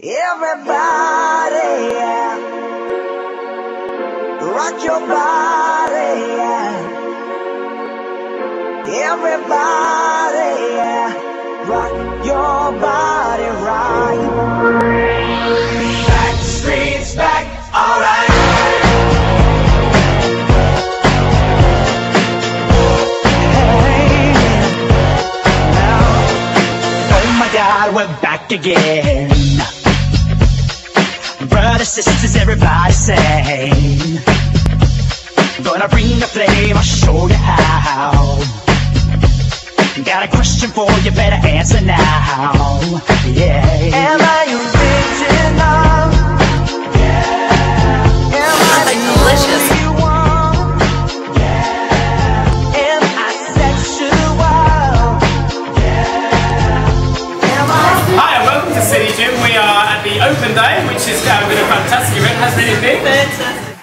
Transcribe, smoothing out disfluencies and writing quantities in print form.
Everybody, yeah. Rock your body, yeah. Everybody, yeah. Rock your body right. Back streets back, alright. Hey, now, oh my God, we're back again. Brothers, sisters, everybody sing. Gonna bring the flame, I'll show you how. Got a question for you, better answer now. Yeah. Am I original? Yeah. Am I delicious? You want? Yeah. Am I sexual? Yeah. Am I? Hi and welcome to City Gym. We are at the open day, which is been a fantastic event. Hasn't it been? Fantastic.